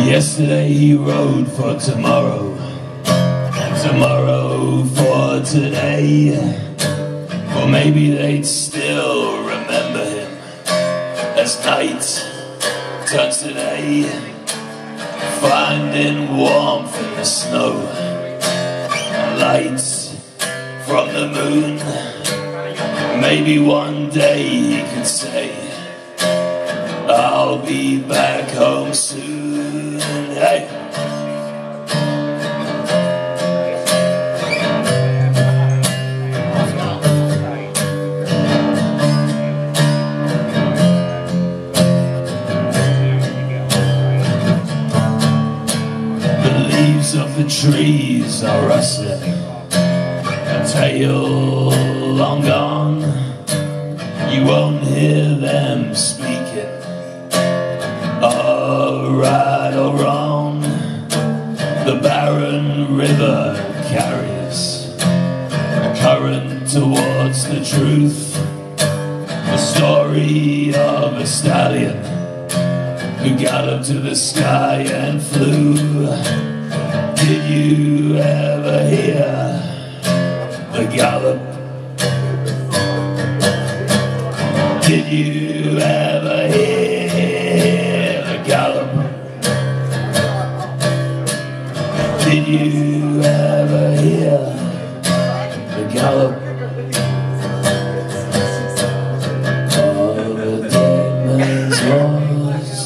Yesterday he rode for tomorrow, and tomorrow for today. Or maybe they'd still remember him as night turns to day, finding warmth in the snow and lights from the moon. Maybe one day he could say, I'll be back home soon. Hey! The leaves of the trees are rustling, a tale long gone. You won't hear them speaking of right or wrong. The barren river carries a current towards the truth, the story of a stallion who galloped to the sky and flew. Did you ever hear the gallop? Did you ever hear the gallop? Did you ever hear the gallop of a dead man's horse?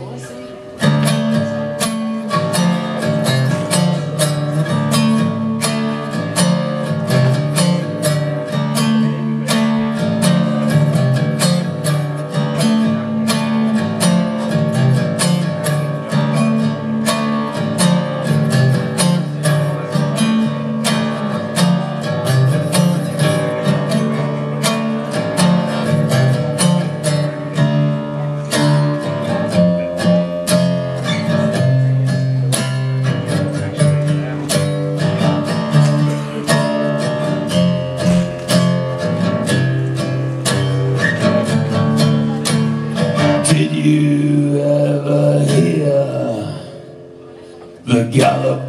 Did you ever hear the gallop?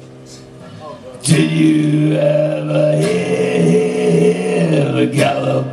Did you ever hear the gallop